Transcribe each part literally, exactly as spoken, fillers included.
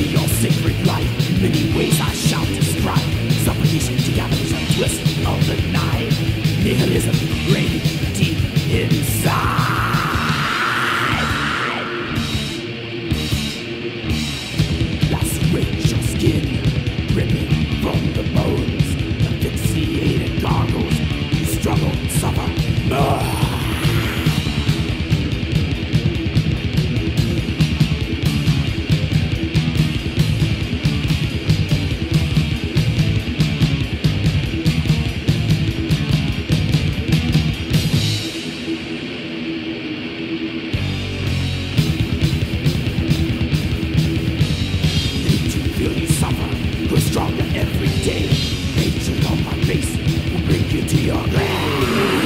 away your sacred life. In many ways I shall describe. Suffocation together is a twist of the knife. Nihilism reigning deep inside. Lacerate your skin, ripping from the bones. Asphyxiated gargles, you struggle, suffer. Ugh. Stronger every day. Hatred on my face will bring you to your grave.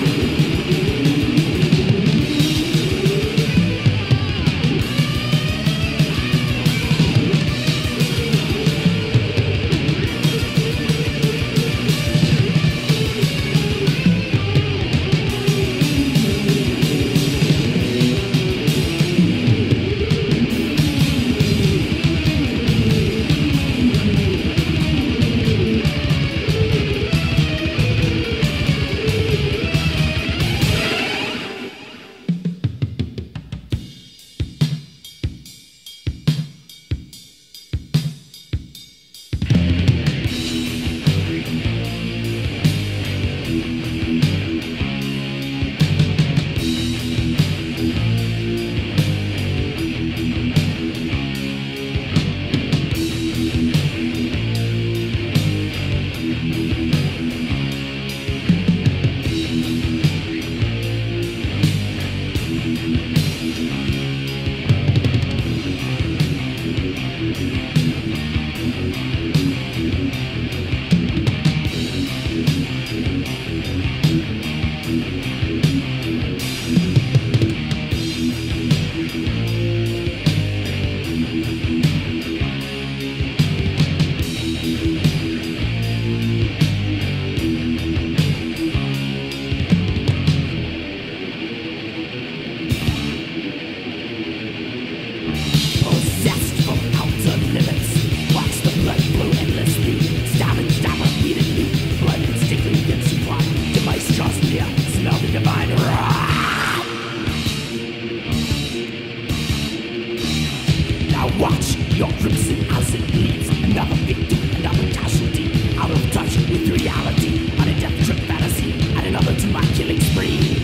Watch your crimson as it bleeds. Another victim, another casualty. Out of touch with reality. On a death trip fantasy. And another to my killing spree.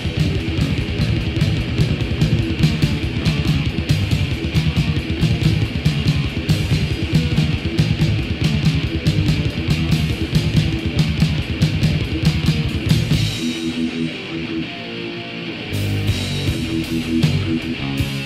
We'll be right back.